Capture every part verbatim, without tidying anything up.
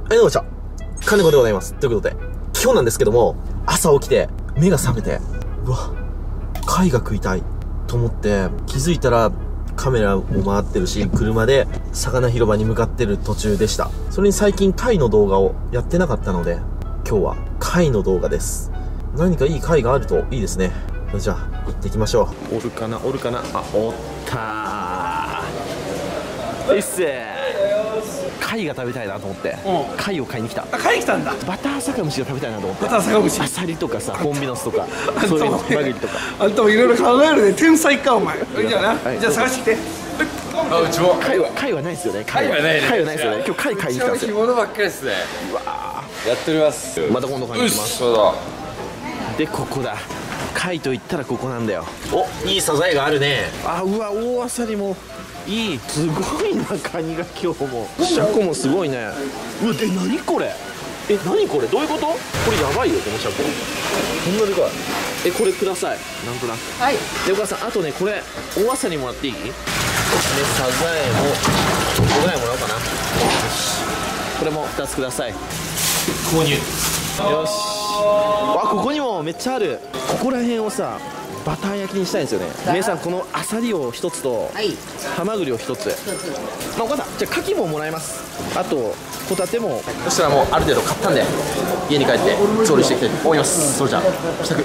はい、どうもこんにちは。金子でございます。ということで、今日なんですけども、朝起きて、目が覚めて、うわ、貝が食いたいと思って、気づいたらカメラも回ってるし、車で魚広場に向かってる途中でした。それに最近貝の動画をやってなかったので、今日は貝の動画です。何かいい貝があるといいですね。それじゃあ、行ってきましょう。おるかな、おるかな。あ、おったー。いっすー。貝が食べたいなと思って、うん、貝を買いに来た。あ、買いに来たんだ。バター酒蒸しが食べたいなと思って。バター酒蒸し、アサリとかさ、コンビノスとか、そういうの、マグリとか。あんたもいろいろ考えるね。天才かお前。じゃあな、はい、じゃあ探してきて。あ、うちも貝は貝はないですよね。貝はないね。貝はないですよね。今日貝買いに来たんですよ。干物ばっかりですね。うわー、やっております。また今度買いに来ます。そうだ。で、ここだ。貝と言ったらここなんだよ。お、いいサザエがあるね。あ、うわ、大アサリもいい。すごいな、カニが今日も。シャコもすごいね。うわ、え、何これ。え、何これ、どういうこと。これやばいよ、このシャコ。こんなでかい。え、これください。なんとなく。はい。で、お母さん、あとね、これ大アサリもらっていい。で、サザエもごぐらいもらおうかな。よし、これもふたつください。購入。よし。あ、ここにもめっちゃある。ここら辺をさ、バター焼きにしたいんですよね。姉さん、このアサリを一つと、はい、ハマグリを一つ。まあ、お母さん、じゃあ牡蠣ももらいます。あとホタテも。そしたらもうある程度買ったんで、家に帰って調理していきたいと思います。それじゃあ支度。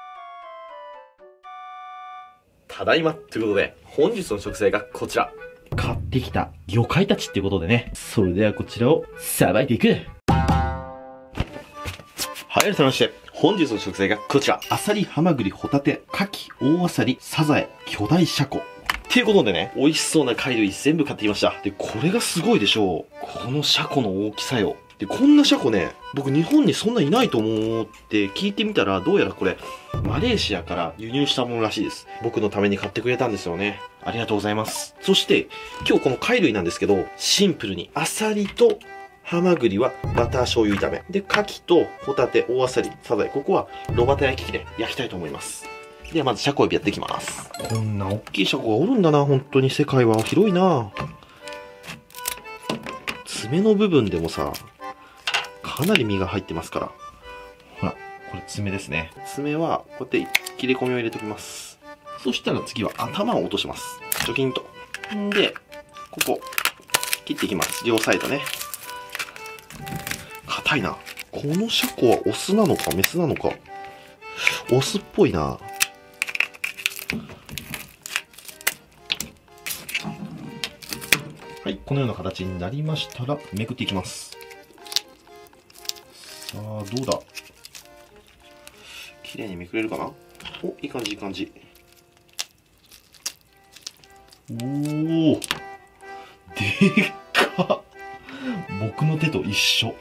ただいまということで、本日の食材がこちら。買ってきた魚介たちっていうことでね。それではこちらをさばいていく。はい、改めまして、本日の食材がこちら。アサリ、ハマグリ、ホタテ、カキ、大アサリ、サザエ、巨大シャコ。っていうことでね、美味しそうな貝類全部買ってきました。で、これがすごいでしょう。このシャコの大きさよ。で、こんなシャコね、僕日本にそんないないと思って聞いてみたら、どうやらこれ、マレーシアから輸入したものらしいです。僕のために買ってくれたんですよね。ありがとうございます。そして、今日この貝類なんですけど、シンプルにアサリとハマグリはバター醤油炒め。で、カキとホタテ、大アサリ、サザエ。ここは炉端焼き器で焼きたいと思います。ではまずシャコエビやっていきます。こんな大きいシャコがおるんだな、本当に。世界は広いな。爪の部分でもさ、かなり身が入ってますから。ほら、これ爪ですね。爪はこうやって切れ込みを入れておきます。そしたら次は頭を落とします。チョキンと。んで、ここ、切っていきます。両サイドね。硬いな。このシャコはオスなのかメスなのか。オスっぽいな。はい、このような形になりましたらめくっていきます。さあ、どうだ。綺麗にめくれるかな。お、いい感じいい感じ。おお、でっか。僕の手と一緒。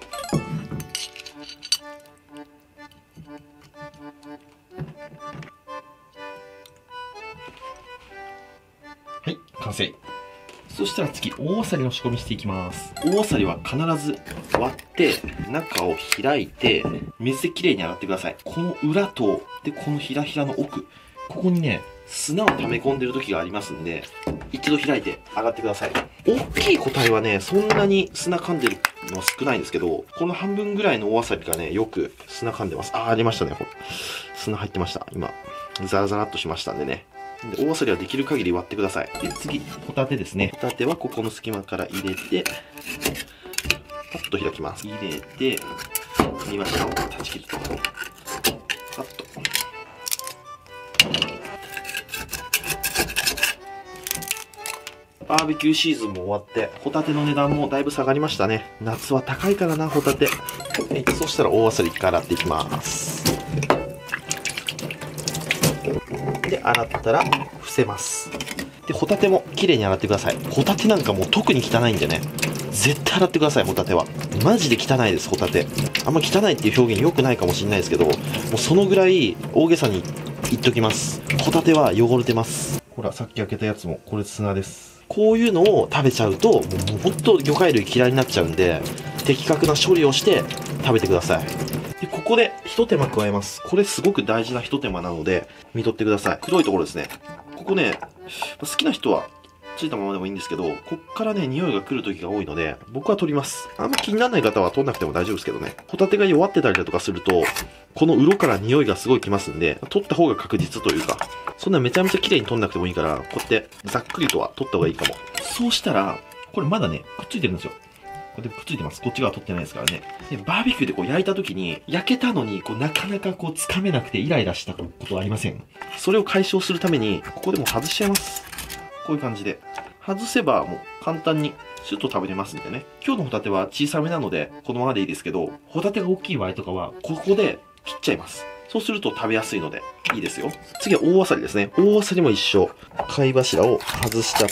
はい、完成。そしたら次、大アサリの仕込みしていきます。大アサリは必ず割って中を開いて水できれいに洗ってください。この裏とでこのひらひらの奥、ここにね砂を溜め込んでる時がありますんで、一度開いて洗ってください。大きい個体はねそんなに砂噛んでるのは少ないんですけど、この半分ぐらいの大アサリがねよく砂噛んでます。あー、ありましたね。ほら、砂入ってました。今ザラザラっとしましたんでね。で、大アサリはできる限り割ってください。で、次、ホタテですね。ホタテはここの隙間から入れて、パッと開きます。入れて、見ましたを断ち切ると。パッと。バーベキューシーズンも終わって、ホタテの値段もだいぶ下がりましたね。夏は高いからな、ホタテ。はい、そしたら大アサリ一回洗っていきます。で、洗ったら伏せます。で、ホタテも綺麗に洗ってください。ホタテなんかもう特に汚いんでね、絶対洗ってください。ホタテはマジで汚いです。ホタテあんま汚いっていう表現良くないかもしれないですけど、もうそのぐらい大げさに言っときます。ホタテは汚れてます。ほら、さっき開けたやつもこれ砂です。こういうのを食べちゃうともうほんと魚介類嫌いになっちゃうんで、的確な処理をして食べてください。で、ここで一手間加えます。これすごく大事な一手間なので見とってください。黒いところですね。ここね、好きな人はついたままでもいいんですけど、こっからね、匂いが来る時が多いので、僕は取ります。あんま気にならない方は取んなくても大丈夫ですけどね。ホタテが弱ってたりだとかすると、この鱗から匂いがすごい来ますんで、取った方が確実というか、そんなめちゃめちゃ綺麗に取んなくてもいいから、こうやってざっくりとは取った方がいいかも。そうしたら、これまだね、くっついてるんですよ。これでくっついてます。こっち側取ってないですからね。で、バーベキューでこう焼いた時に、焼けたのに、こうなかなかこう掴めなくてイライラしたことはありません。それを解消するために、ここでもう外しちゃいます。こういう感じで。外せばもう簡単にシュッと食べれますんでね。今日のホタテは小さめなので、このままでいいですけど、ホタテが大きい場合とかは、ここで切っちゃいます。そうすると食べやすいので、いいですよ。次は大アサリですね。大アサリも一緒。貝柱を外しちゃって、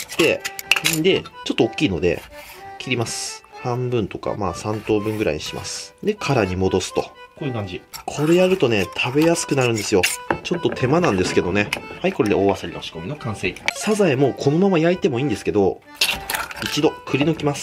で、ちょっと大きいので、切ります。半分とか、まあさん等分ぐらいにします。で、殻に戻すと。こういう感じ。これやるとね、食べやすくなるんですよ。ちょっと手間なんですけどね。はい、これで大アサリの仕込みの完成。サザエもこのまま焼いてもいいんですけど、一度くり抜きます。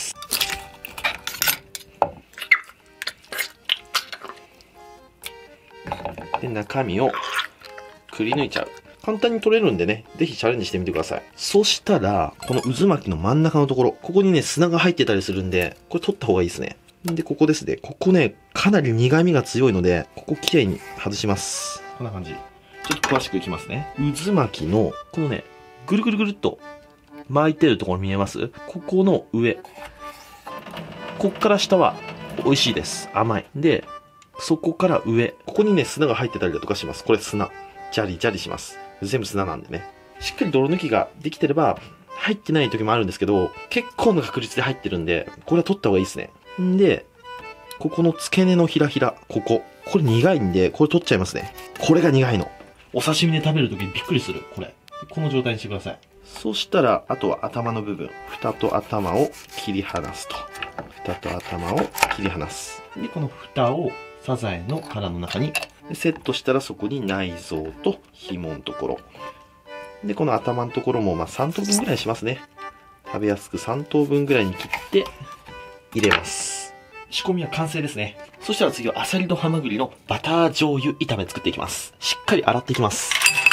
で、中身をくり抜いちゃう。簡単に取れるんでね、ぜひチャレンジしてみてください。そしたら、この渦巻きの真ん中のところ、ここにね、砂が入ってたりするんで、これ取った方がいいですね。で、ここですね。ここね、かなり苦味が強いので、ここきれいに外します。こんな感じ。ちょっと詳しくいきますね。渦巻きの、このね、ぐるぐるぐるっと巻いてるところ見えます？ここの上。こっから下は美味しいです。甘い。で、そこから上。ここにね、砂が入ってたりだとかします。これ砂。ジャリジャリします。全部砂なんでね。しっかり泥抜きができてれば、入ってない時もあるんですけど、結構な確率で入ってるんで、これは取った方がいいですね。んで、ここの付け根のひらひら、ここ。これ苦いんで、これ取っちゃいますね。これが苦いの。お刺身で食べるときにびっくりする。これ。この状態にしてください。そしたら、あとは頭の部分。蓋と頭を切り離すと。蓋と頭を切り離す。で、この蓋をサザエの殻の中にセットしたら、そこに内臓と紐のところ。で、この頭のところもまあさん等分ぐらいしますね。食べやすくさん等分ぐらいに切って入れます。仕込みは完成ですね。そしたら次はアサリとハマグリのバター醤油炒め作っていきます。しっかり洗っていきます。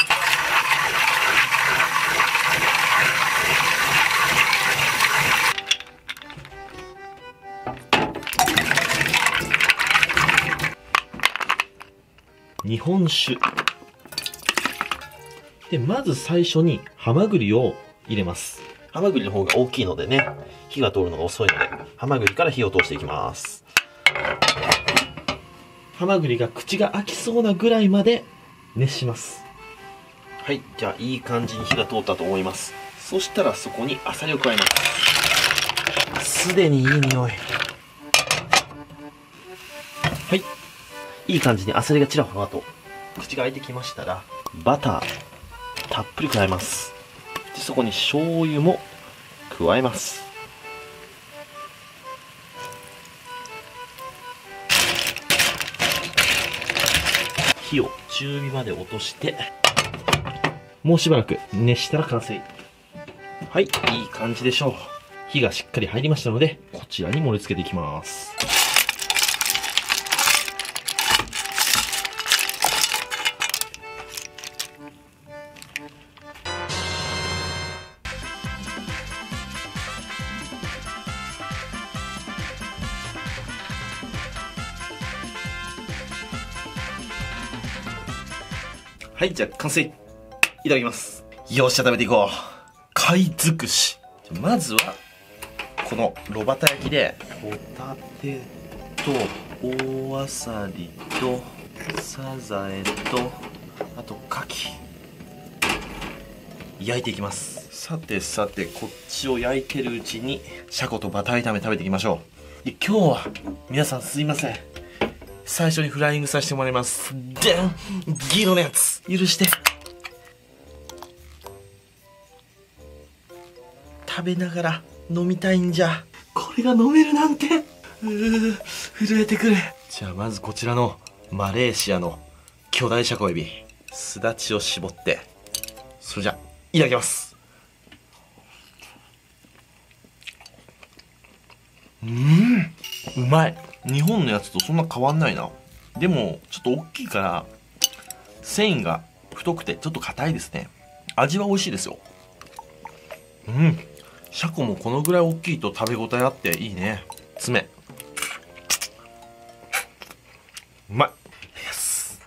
日本酒。で、まず最初にハマグリを入れます。ハマグリの方が大きいのでね、火が通るのが遅いので、ハマグリから火を通していきます。ハマグリが口が開きそうなぐらいまで熱します。はい、じゃあいい感じに火が通ったと思います。そしたらそこにアサリを加えます。すでにいい匂い。はい。いい感じにアサリがちらほらと口が開いてきましたら、バターたっぷり加えます。で、そこに醤油も加えます。火を中火まで落として、もうしばらく熱したら完成。はい、いい感じでしょう。火がしっかり入りましたので、こちらに盛り付けていきます。はい、じゃあ完成。いただきます。よっしゃ、食べていこう。貝尽くし。まずは、この炉端焼きで、ホタテと、大アサリと、サザエと、あと、牡蠣。焼いていきます。さてさて、こっちを焼いてるうちに、シャコとバター炒め食べていきましょう。で、今日は、皆さんすいません。最初にフライングさせてもらいます。でん！ギロのやつ許して。食べながら飲みたいんじゃ。これが飲めるなんて。うー、震えてくる。じゃあまずこちらのマレーシアの巨大シャコエビ。すだちを絞って。それじゃ、いただきます。うーん、うまい。日本のやつとそんな変わんないな。でも、ちょっと大きいから、繊維が太くてちょっと硬いですね。味は美味しいですよ。うん。 シャコもこのぐらい大きいと食べ応えあっていいね。爪うまい。よし。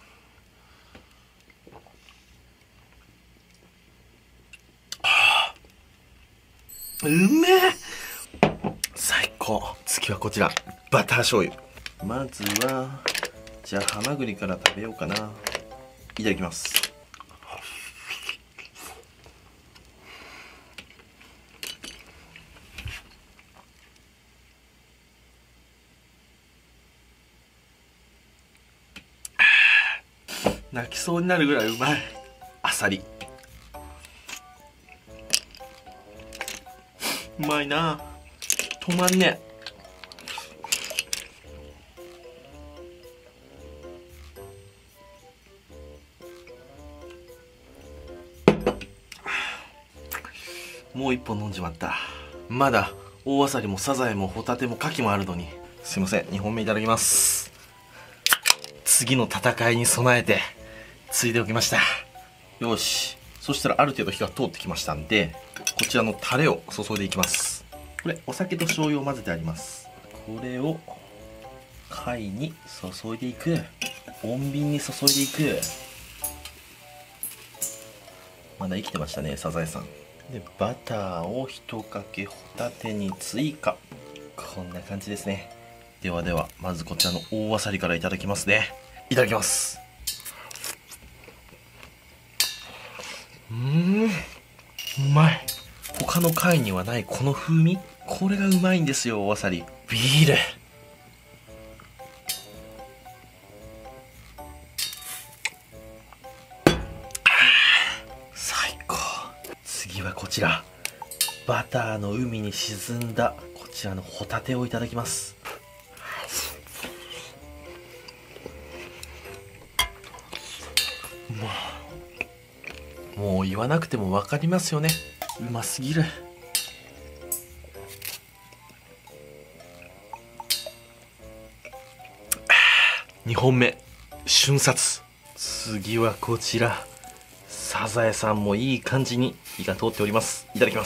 うめえ。最高。次はこちらバター醤油。まずはじゃあハマグリから食べようかな。いただきます。泣きそうになるぐらいうまい。あさりうまいな。止まんねえ。もう一本飲んじまった。まだ大あさりもサザエもホタテもカキもあるのに。すいません、にほんめいただきます。次の戦いに備えてついでおきました。よし、そしたらある程度火が通ってきましたんで、こちらのタレを注いでいきます。これお酒と醤油を混ぜてあります。これを貝に注いでいく。穏便に注いでいく。まだ生きてましたね、サザエさんで。バターを一かけホタテに追加。こんな感じですね。ではでは、まずこちらの大あさりからいただきますね。いただきます。うーん、うまい。他の貝にはないこの風味、これがうまいんですよ。大あさりビール。最高。次はこちらバターの海に沈んだこちらのホタテをいただきます。もうもう言わなくても分かりますよね。うますぎる。にほんめ瞬殺。次はこちらサザエさんもいい感じに火が通っております。いただきます。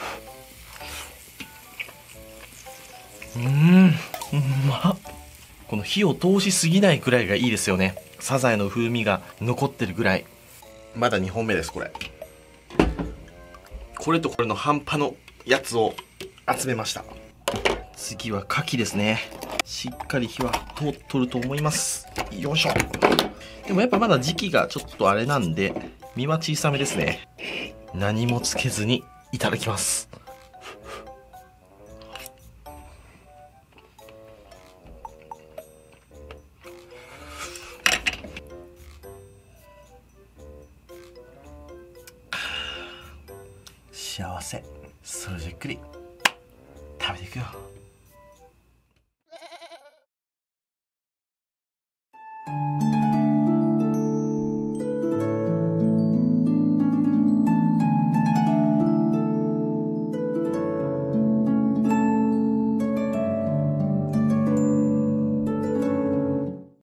うーん、うまっ。この火を通しすぎないくらいがいいですよね。サザエの風味が残ってるぐらい。まだにほんめです。これこれとこれの半端のやつを集めました。次は牡蠣ですね。しっかり火は通っとると思います。よいしょ。でもやっぱまだ時期がちょっとあれなんで身は小さめですね。何もつけずにいただきます。幸せ。それじゃっくり食べていくよ。